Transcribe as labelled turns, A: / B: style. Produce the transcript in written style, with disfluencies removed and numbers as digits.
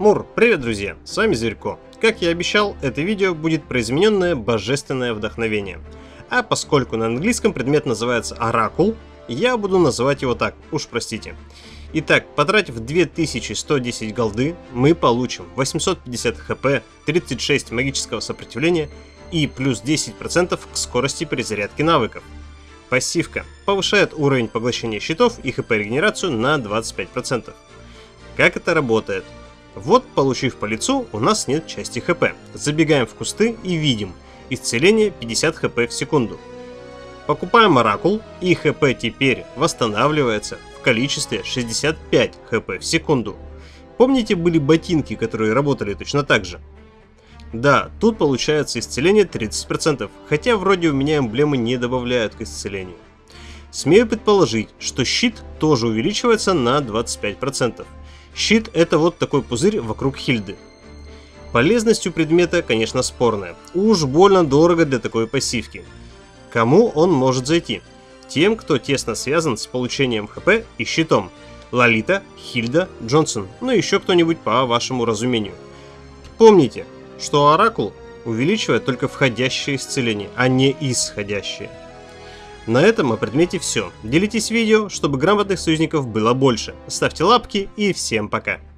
A: Мур, привет, друзья! С вами Зверько. Как я обещал, это видео будет про измененное божественное вдохновение. А поскольку на английском предмет называется Оракул, я буду называть его так, уж простите. Итак, потратив 2110 голды, мы получим 850 хп, 36 магического сопротивления и плюс 10% к скорости перезарядки навыков. Пассивка повышает уровень поглощения щитов и хп-регенерацию на 25%. Как это работает? Вот, получив по лицу, у нас нет части хп. Забегаем в кусты и видим исцеление 50 хп в секунду. Покупаем Оракул, и хп теперь восстанавливается в количестве 65 хп в секунду. Помните, были ботинки, которые работали точно так же? Да, тут получается исцеление 30%, хотя вроде у меня эмблемы не добавляют к исцелению. Смею предположить, что щит тоже увеличивается на 25%. Щит — это вот такой пузырь вокруг Хильды. Полезность у предмета, конечно, спорная. Уж больно дорого для такой пассивки. Кому он может зайти? Тем, кто тесно связан с получением хп и щитом. Лолита, Хильда, Джонсон, ну и еще кто-нибудь по вашему разумению. Помните, что Оракул увеличивает только входящее исцеление, а не исходящее. На этом о предмете все. Делитесь видео, чтобы грамотных союзников было больше. Ставьте лапки и всем пока.